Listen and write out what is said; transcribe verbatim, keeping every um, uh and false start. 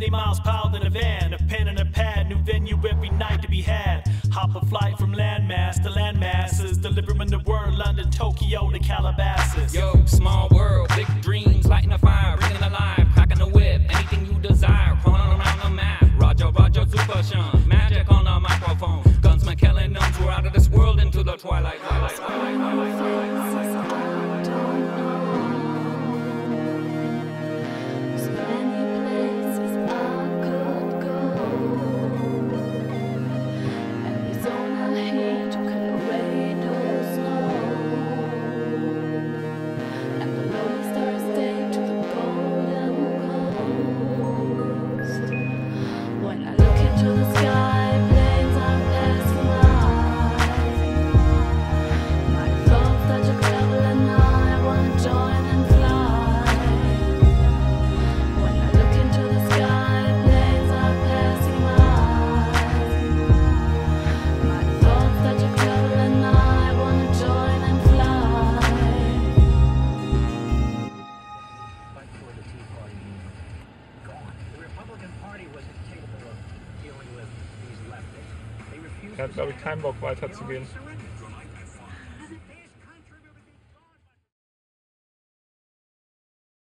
fifty miles piled in a van, a pen and a pad, new venue every night to be had. Hop a flight from landmass to landmasses, delivering the word London, Tokyo to Calabasas. Yo, small world, big dreams, lighting a fire, bringing alive, cracking the whip, anything you desire, crawling around the map. Roger, Roger, Super Sean, magic on the microphone. Guns, McKellen, Numbs, we're out of this world into the twilight. twilight, twilight, twilight, twilight, twilight. Er hat, glaube ich, keinen Bock weiterzugehen.